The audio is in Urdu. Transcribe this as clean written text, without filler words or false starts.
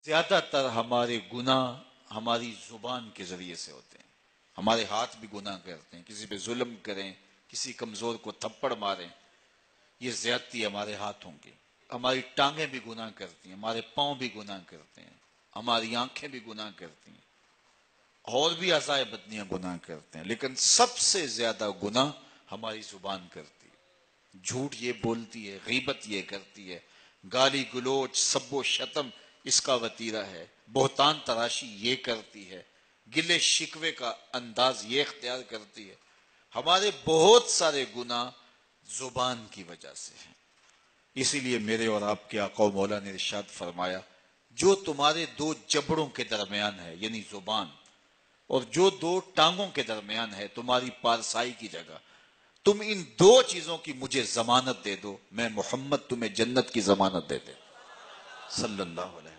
زیادہ تر ہمارے گناہ ہماری زبان کے ذریعے سے ہوتے ہیں. ہمارے ہاتھ بھی گناہ کرتے ہیں، کسی پہ ظلم کریں، کسی کمزور کو تھپڑ ماریں، یہ زیادتی ہمارے ہاتھوں کی. ہماری ٹانگیں بھی گناہ کرتی ہیں، ہمارے پاؤں بھی گناہ کرتے ہیں، ہماری آنکھیں بھی گناہ کرتی ہیں، اور بھی اعضائے بدنیاں گناہ کرتے ہیں، لیکن سب سے زیادہ گناہ ہماری زبان کرتی ہے. جھوٹ یہ بولتی ہے، غیبت یہ کرتی ہے، گالی گلوچ سب و شتم اس کا وتیرہ ہے، بہتان تراشی یہ کرتی ہے، گلے شکوے کا انداز یہ اختیار کرتی ہے. ہمارے بہت سارے گناہ زبان کی وجہ سے ہیں. اسی لیے میرے اور آپ کے آقا و مولا نے ارشاد فرمایا، جو تمہارے دو جبڑوں کے درمیان ہے یعنی زبان، اور جو دو ٹانگوں کے درمیان ہے تمہاری پارسائی کی جگہ، تم ان دو چیزوں کی مجھے ضمانت دے دو، میں محمد تمہیں جنت کی ضمانت دے دے صلی اللہ علیہ